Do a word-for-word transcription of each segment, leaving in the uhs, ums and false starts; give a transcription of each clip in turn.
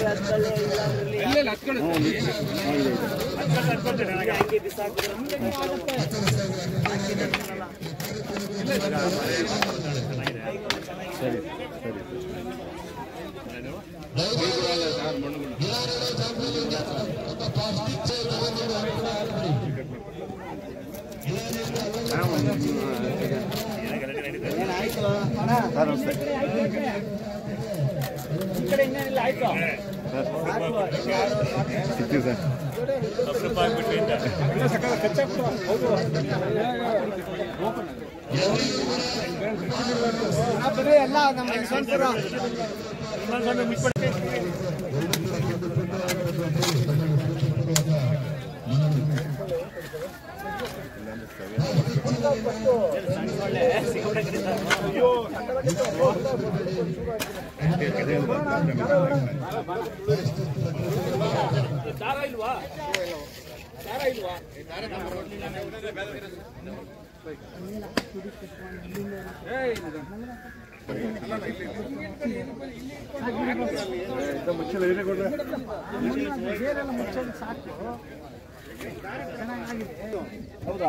ಸರಿ ಎಲ್ಲ ನಮ್ಮ ಸ್ವಂತರ ದಾರ ಇಲ್ವಾ ದಾರ ಇಲ್ವಾ ಹೌದಾ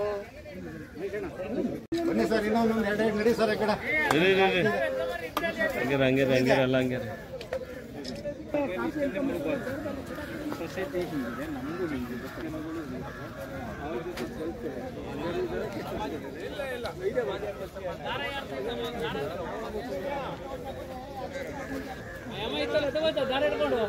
ಬನ್ನಿ ಸರ್ ಇನ್ನೊಂದು ಎರಡು ನಡಿ ಸರ್ ಈ ಕಡೆ ಹಂಗೆ ಹಂಗೆ ಹಂಗೆ ಎಲ್ಲ ಹಂಗೆ ಸೊಸೈಟಿ ಹಿಂಗಿದೆ ನಮಗೂ ಹಿಂಗಿದೆ ದಾರ ಹಿಡ್ಕೊಂಡು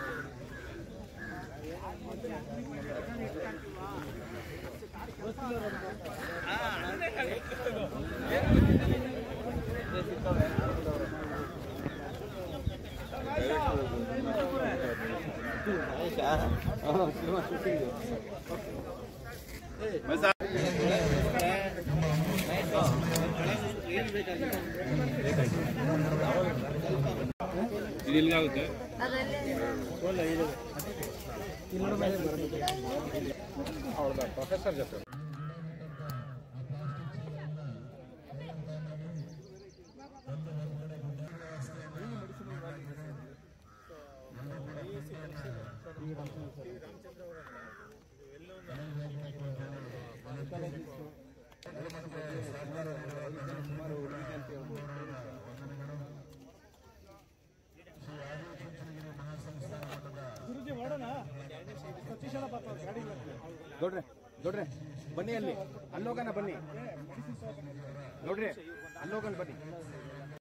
ಇದು ಎಲ್ಲಿಗಾಗುತ್ತೆ ಪ್ರೊಫೆಸರ್ ಜೊತೆ ಗುರುಜಿ ಮಾಡೋಣ ದೊಡ್ರೆ ದೊಡ್ರೆ ಬನ್ನಿ ಅಲ್ಲಿ ಅಲ್ಲೋಗನ ಬನ್ನಿ ನೋಡ್ರಿ ಅಲ್ಲೋಗನ ಬನ್ನಿ